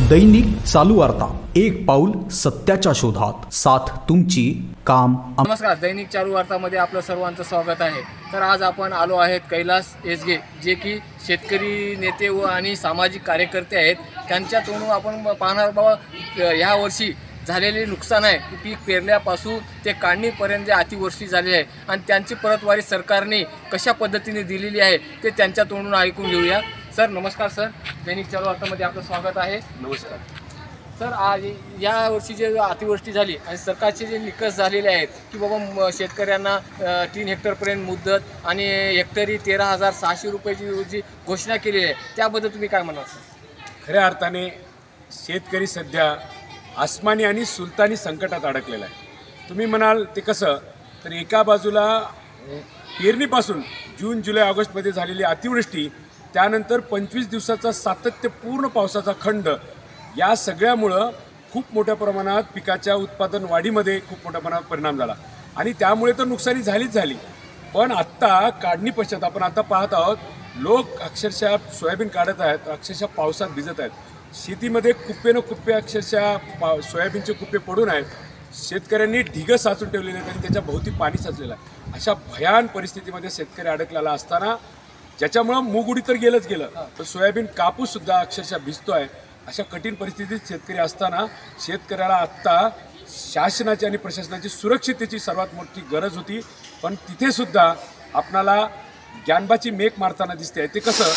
दैनिक चालू वार्ता, एक पाऊल सत्याच्या शोधात, साथ तुमची, काम नमस्कार, दैनिक चालू वार्तामध्ये आपलं सर्वांचं स्वागत आहे। तर आज आपण आलो आहेत कैलास येसगे, जे की शेतकरी नेते व आणि सामाजिक कार्यकर्ते आहेत। त्यांच्या तोंडून आपण पाहणार बाबा ह्या वर्षी झालेले नुकसान आहे की पीक पेरल्यापासून ते काढणीपर्यंत जे अतिवृष्टी झाली आहे आणि त्यांची परतवारी सरकारने कशा पद्धतीने दिलेली आहे ते त्यांच्या तोंडून ऐकून घेऊया। सर नमस्कार सर, दैनिक चालू वार्तामध्ये आपलं स्वागत आहे। नमस्कार सर, आज या वर्षी जे अतिवृष्टी झाली आणि सरकारचे जे निकष झालेले आहेत की बाबा शेतकऱ्यांना 3 हेक्टरपर्यंत मुदत आणि हेक्टरी 13,600 रुपयाची जी घोषणा केलेली आहे त्याबद्दल तुम्ही काय म्हणाल सर? खऱ्या अर्थाने शेतकरी सध्या आसमानी आणि सुलतानी संकटात अडकलेला आहे। तुम्ही म्हणाल ते कसं, तर एका बाजूला पेरणीपासून जून जुलै ऑगस्टमध्ये झालेली अतिवृष्टी, त्यानंतर 25 दिवसाचा सातत्यपूर्ण पावसाचा खंड, या सगळ्यामुळं खूप मोठ्या प्रमाणात पिकाच्या उत्पादन वाढीमध्ये खूप मोठ्या प्रमाणात परिणाम झाला आणि त्यामुळे तर नुकसानी झालीच झाली। पण आत्ता काढणी पश्चात आपण आता पाहत आहोत, लोक अक्षरशः सोयाबीन काढत आहेत, अक्षरशः पावसात भिजत आहेत। शेतीमध्ये कुप्पेनं कुप्पे अक्षरशः सोयाबीनचे कुप्पे पडून आहेत। शेतकऱ्यांनी ढिगं साचून ठेवलेले आहेत आणि त्याच्या भोवती पाणी साचलेलं आहे। अशा भयान परिस्थितीमध्ये शेतकरी अडकलेला असताना, ज्याच्यामुळं मूग उडी तर गेलंच गेलं, तर सोयाबीन कापूससुद्धा अक्षरशः भिजतो आहे। अशा कठीण परिस्थितीत शेतकरी असताना शेतकऱ्याला आत्ता शासनाची आणि प्रशासनाची सुरक्षिततेची सर्वात मोठी गरज होती। पण तिथेसुद्धा आपणाला ज्ञानबाची मेक मारताना दिसते आहे। ते कसं,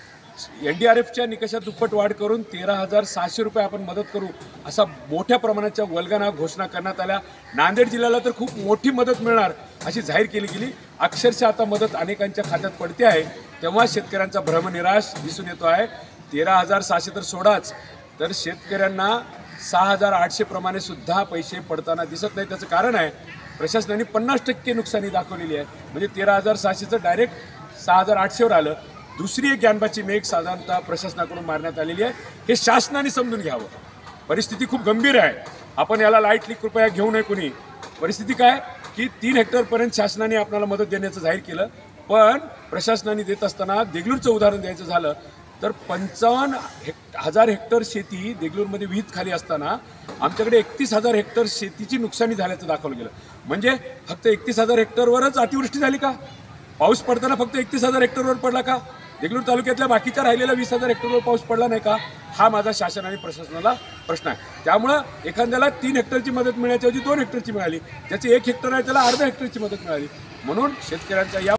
NDRFच्या निकषात दुप्पट वाढ करून 13,600 रुपये आपण मदत करू असा मोठ्या प्रमाणाच्या वल्गना घोषणा करण्यात आल्या। नांदेड जिल्ह्याला तर खूप मोठी मदत मिळणार अशी जाहीर केली गेली। अक्षरशः आता मदत अनेकांच्या खात्यात पडते आहे, तेव्हा शेतकऱ्यांचा भ्रमनिराश दिसून येतो आहे। 13,600 तर सोडाच, तर शेतकऱ्यांना 6,800 प्रमाणे सुद्धा पैसे पडताना दिसत नाही। त्याचं कारण आहे, प्रशासनाने 50% नुकसानी दाखवलेली आहे, म्हणजे 13,600चं डायरेक्ट 6,800वर आलं। दुसरी एक ज्ञानबाची मेघ साधारणतः प्रशासनाकडून मारण्यात आलेली आहे। हे शासनाने समजून घ्यावं। परिस्थिती खूप गंभीर आहे, आपण याला लाईटली कृपया घेऊ नये कोणी। परिस्थिती काय की 3 हेक्टरपर्यंत शासनाने आपल्याला मदत देण्याचं जाहीर केलं, पण प्रशासनाने देत असताना देगलूरचं उदाहरण द्यायचं झालं तर 55,000 हेक्टर शेती देगलूरमध्ये विहित खाली असताना आमच्याकडे 31,000 हेक्टर शेतीची नुकसानी झाल्याचं दाखवलं गेलं। म्हणजे फक्त 31,000 हेक्टरवरच अतिवृष्टी झाली का? पाऊस पडताना फक्त 31,000 हेक्टरवर पडला का? देगलूर तालुक्यातल्या बाकीच्या राहिलेल्या 20,000 हेक्टरवर पाऊस पडला नाही का? हा माझा शासन आणि प्रशासनाला प्रश्न आहे। त्यामुळं एखाद्याला 3 हेक्टरची मदत मिळण्याच्या ऐवजी 2 हेक्टरची मिळाली, ज्याची 1 हेक्टर आहे त्याला अर्धा हेक्टरची मदत मिळाली। म्हणून शेतकऱ्यांचा या